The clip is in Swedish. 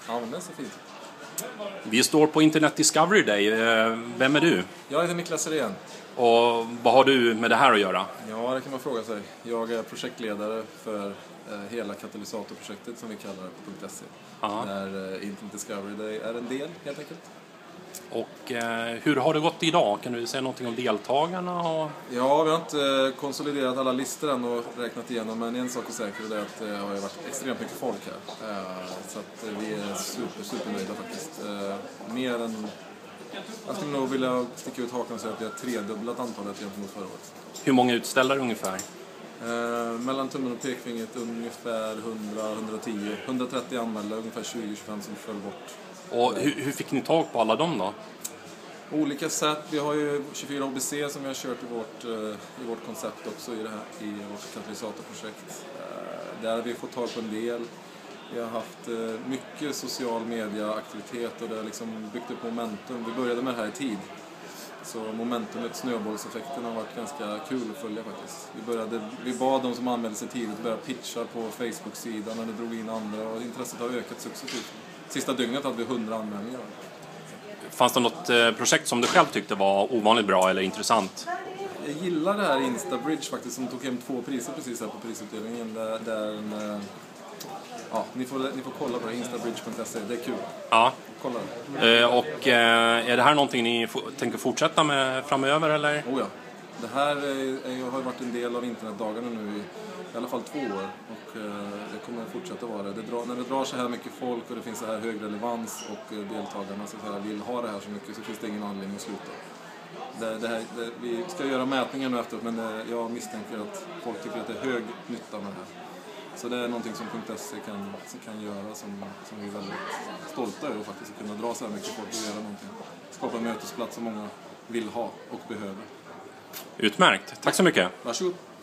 Ja, men det är så fint. Vi står på Internet Discovery Day. Vem är du? Jag heter Niklas Irén. Och vad har du med det här att göra? Ja, det kan man fråga sig. Jag är projektledare för hela katalysatorprojektet som vi kallar det på .se. Där Internet Discovery Day är en del, helt enkelt. Och hur har det gått idag? Kan du säga någonting om deltagarna? Ja, vi har inte konsoliderat alla listor än och räknat igenom, men en sak är säker, och det är att det har varit extremt mycket folk här. Så att vi är super nöjda faktiskt. Mer än... Jag skulle nog vilja sticka ut hakan och säga att vi har tredubblat antalet gentemot förra året. Hur många utställare ungefär? Mellan tummen och pekfingret ungefär 100-110. 130 anmälda, ungefär 20-25 som föll bort. Och hur fick ni tag på alla dem då? Olika sätt. Vi har ju 24 OBC som vi har kört i vårt koncept också i vårt katalysatorprojekt. Där har vi fått tag på en del. Vi har haft mycket social media-aktivitet och det har liksom byggt upp momentum. Vi började med det här i tid. Så momentumet, snöbollseffekten har varit ganska kul att följa faktiskt. Vi bad de som anmälde sig tidigt att börja pitcha på Facebook-sidan när det drog in andra, och intresset har ökat successivt. Sista dygnet hade vi 100 anmälningar. Fanns det något projekt som du själv tyckte var ovanligt bra eller intressant? Jag gillar det här Instabridge faktiskt, som tog hem 2 priser precis här på prisutdelningen. Ni får kolla på det, instabridge.se, det är kul. Ja. Kolla det. Och är det här någonting ni tänker fortsätta med framöver eller? Oh ja. Det här har varit en del av internetdagarna nu i alla fall 2 år, och det kommer att fortsätta vara det. När det drar så här mycket folk och det finns så här hög relevans och deltagarna så här vill ha det här så mycket, så finns det ingen anledning att sluta. Vi ska göra mätningar nu efteråt, men jag misstänker att folk tycker att det är hög nytta med det här. Så det är någonting som .se kan göra som vi är väldigt stolta över faktiskt, att kunna dra så här mycket folk och göra någonting. Skapa en mötesplats som många vill ha och behöver. Utmärkt. Tack så mycket. Varsågod.